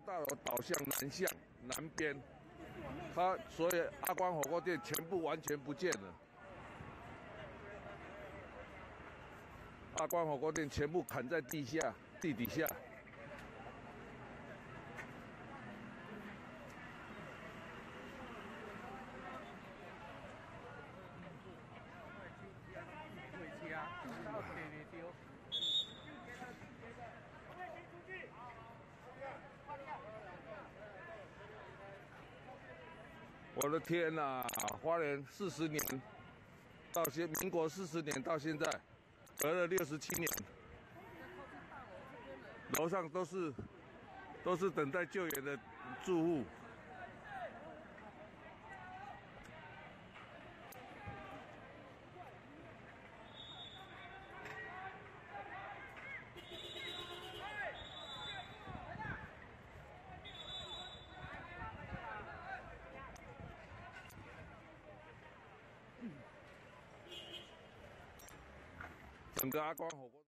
大楼倒向南边，它所以阿光火锅店全部完全不见了。阿光火锅店全部砍在地底下。我的天哪！花莲40年，民国40年到现在，隔了67年，楼上都是等待救援的住户。整个阿光火锅。